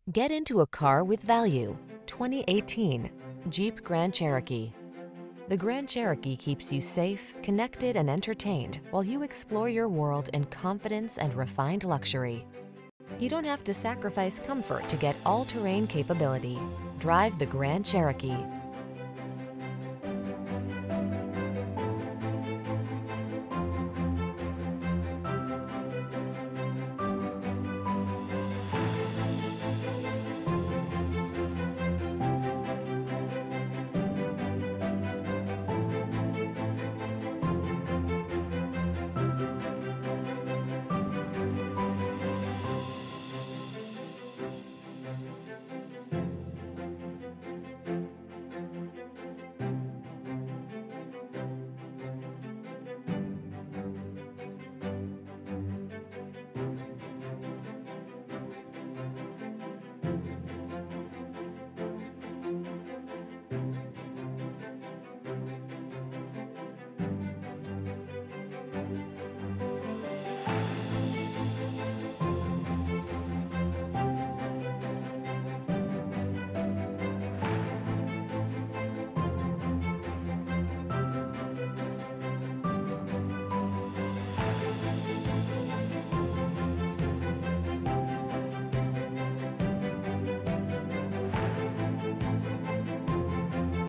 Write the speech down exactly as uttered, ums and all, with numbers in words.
Get into a car with value. twenty eighteen Jeep Grand Cherokee. The Grand Cherokee keeps you safe, connected, and entertained while you explore your world in confidence and refined luxury. You don't have to sacrifice comfort to get all-terrain capability. Drive the Grand Cherokee.